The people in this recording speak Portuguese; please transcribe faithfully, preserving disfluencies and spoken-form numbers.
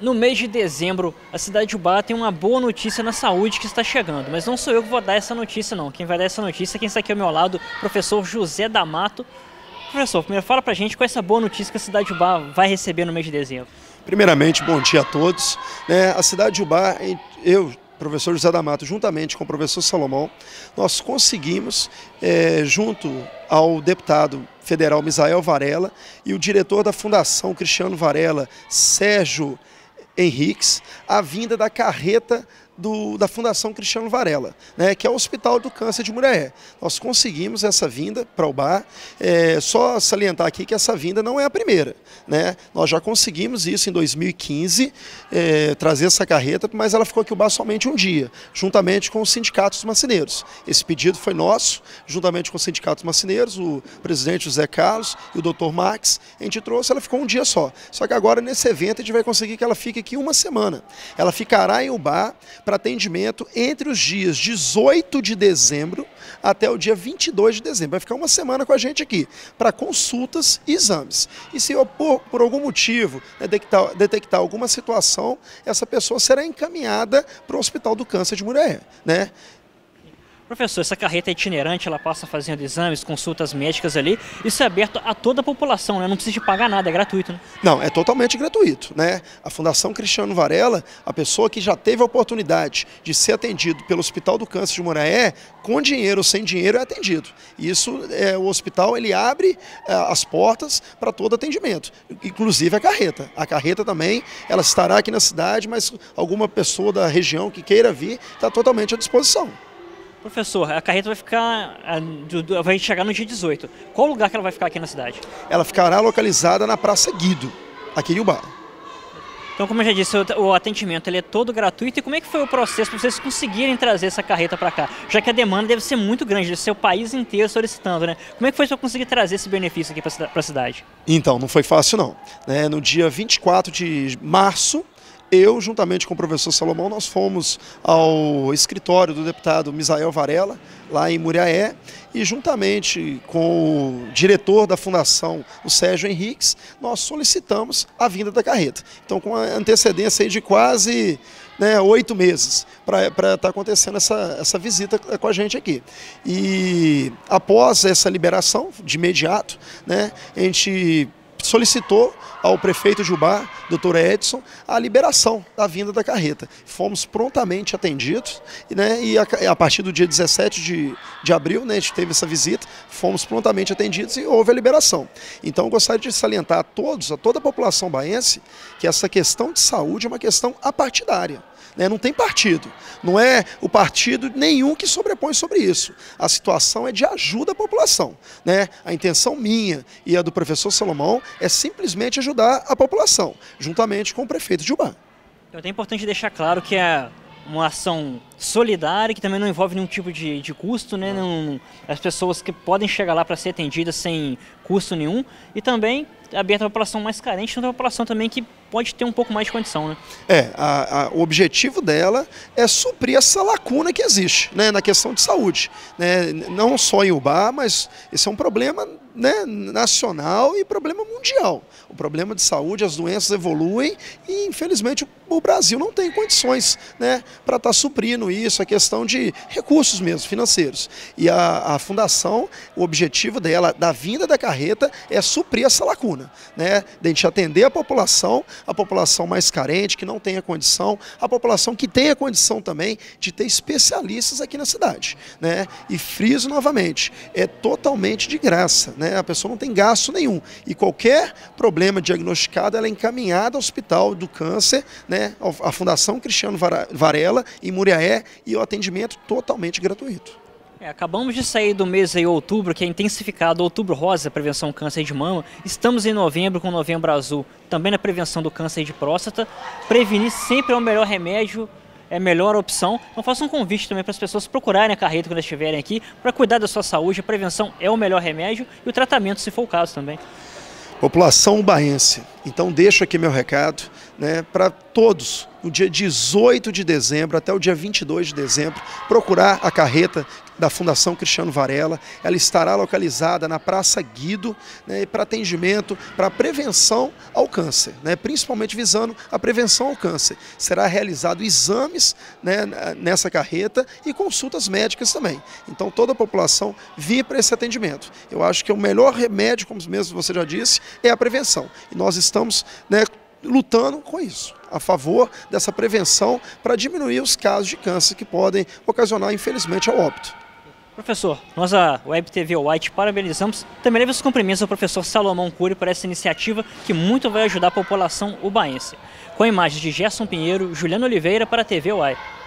No mês de dezembro, a cidade de Ubá tem uma boa notícia na saúde que está chegando, mas não sou eu que vou dar essa notícia não. Quem vai dar essa notícia é quem está aqui ao meu lado, o professor José D'Amato. Professor, primeiro fala pra gente qual é essa boa notícia que a cidade de Ubá vai receber no mês de dezembro. Primeiramente, bom dia a todos. É, a cidade de Ubá, eu, professor José D'Amato, juntamente com o professor Salomão, nós conseguimos, é, junto ao deputado federal Misael Varela e o diretor da Fundação Cristiano Varela, Sérgio Henriques, a vinda da carreta do, da Fundação Cristiano Varela, né, que é o Hospital do Câncer de Muriaé. Nós conseguimos essa vinda para Ubá, é, só salientar aqui que essa vinda não é a primeira, né? Nós já conseguimos isso em dois mil e quinze, é, trazer essa carreta, mas ela ficou aqui em Ubá somente um dia, juntamente com os sindicatos macineiros. Esse pedido foi nosso, juntamente com os sindicatos macineiros, o presidente José Carlos e o doutor Max, a gente trouxe, ela ficou um dia só. Só que agora nesse evento a gente vai conseguir que ela fique aqui uma semana. Ela ficará em Ubá para atendimento entre os dias dezoito de dezembro até o dia vinte e dois de dezembro. Vai ficar uma semana com a gente aqui para consultas e exames. E se eu, por, por algum motivo, detectar, detectar alguma situação, essa pessoa será encaminhada para o Hospital do Câncer de Muriaé, né? Professor, essa carreta é itinerante, ela passa fazendo exames, consultas médicas ali, isso é aberto a toda a população, né? Não precisa de pagar nada, é gratuito, né? Não, é totalmente gratuito, né? A Fundação Cristiano Varela, a pessoa que já teve a oportunidade de ser atendido pelo Hospital do Câncer de Muriaé, com dinheiro ou sem dinheiro é atendido. Isso, é, o hospital, ele abre é, as portas para todo atendimento, inclusive a carreta. A carreta também, ela estará aqui na cidade, mas alguma pessoa da região que queira vir, está totalmente à disposição. Professor, a carreta vai ficar, vai chegar no dia dezoito. Qual lugar que ela vai ficar aqui na cidade? Ela ficará localizada na Praça Guido, aqui em Ubá. Então, como eu já disse, o atendimento ele é todo gratuito. E como é que foi o processo para vocês conseguirem trazer essa carreta para cá? Já que a demanda deve ser muito grande, deve ser o país inteiro solicitando, né? Como é que foi para conseguir trazer esse benefício aqui para a cidade? Então, não foi fácil não. Né? No dia vinte e quatro de março, eu, juntamente com o professor Salomão, nós fomos ao escritório do deputado Misael Varela, lá em Muriaé, e juntamente com o diretor da fundação, o Sérgio Henriques, nós solicitamos a vinda da carreta. Então, com a antecedência aí de quase né, oito meses para estar tá acontecendo essa, essa visita com a gente aqui. E após essa liberação, de imediato, né, a gente solicitou ao prefeito de Ubá, doutor Edson, a liberação da vinda da carreta. Fomos prontamente atendidos, né, e a, a partir do dia dezessete de, de abril, né, a gente teve essa visita, fomos prontamente atendidos e houve a liberação. Então eu gostaria de salientar a todos, a toda a população baense, que essa questão de saúde é uma questão apartidária. Né, não tem partido, não é o partido nenhum que sobrepõe sobre isso. A situação é de ajuda à população. Né? A intenção minha e a do professor Salomão é simplesmente ajudar a população, juntamente com o prefeito de Ubá. Então é importante deixar claro que é uma ação solidária, que também não envolve nenhum tipo de, de custo, né? Não, as pessoas que podem chegar lá para ser atendidas sem custo nenhum, e também aberta a população mais carente, então a população também que pode ter um pouco mais de condição, né? É, a, a, o objetivo dela é suprir essa lacuna que existe, né, na questão de saúde, né, não só em Ubá, mas esse é um problema, né, nacional e problema mundial. O problema de saúde, as doenças evoluem e infelizmente o Brasil não tem condições, né, para estar tá suprindo isso, a questão de recursos mesmo, financeiros. E a, a fundação, o objetivo dela, da vinda da carreta, é suprir essa lacuna, né, de a gente atender a população, a população mais carente, que não tem a condição, a população que tem a condição também de ter especialistas aqui na cidade, né? E friso novamente, é totalmente de graça, né? A pessoa não tem gasto nenhum e qualquer problema diagnosticado ela é encaminhada ao Hospital do Câncer, né? A Fundação Cristiano Varela em Muriaé, e o atendimento totalmente gratuito. É, acabamos de sair do mês aí, outubro, que é intensificado, Outubro Rosa, prevenção do câncer de mama. Estamos em novembro com Novembro Azul, também na prevenção do câncer de próstata. Prevenir sempre é o melhor remédio, é a melhor opção. Então faça um convite também para as pessoas procurarem a carreta quando estiverem aqui, para cuidar da sua saúde. A prevenção é o melhor remédio e o tratamento, se for o caso também. População ubaense, então deixo aqui meu recado, né, para todos, no dia dezoito de dezembro até o dia vinte e dois de dezembro, procurar a carreta que da Fundação Cristiano Varela. Ela estará localizada na Praça Guido, né, para atendimento, para prevenção ao câncer, né, principalmente visando a prevenção ao câncer. Será realizado exames, né, nessa carreta e consultas médicas também. Então toda a população vir para esse atendimento. Eu acho que o melhor remédio, como mesmo você já disse, é a prevenção. E nós estamos, né, lutando com isso, a favor dessa prevenção para diminuir os casos de câncer que podem ocasionar, infelizmente, ao óbito. Professor, nós a Web T V Uai te parabenizamos. Também leve os cumprimentos ao professor Salomão Cury por essa iniciativa que muito vai ajudar a população ubaense. Com imagens de Gerson Pinheiro, Juliano Oliveira para a T V Uai.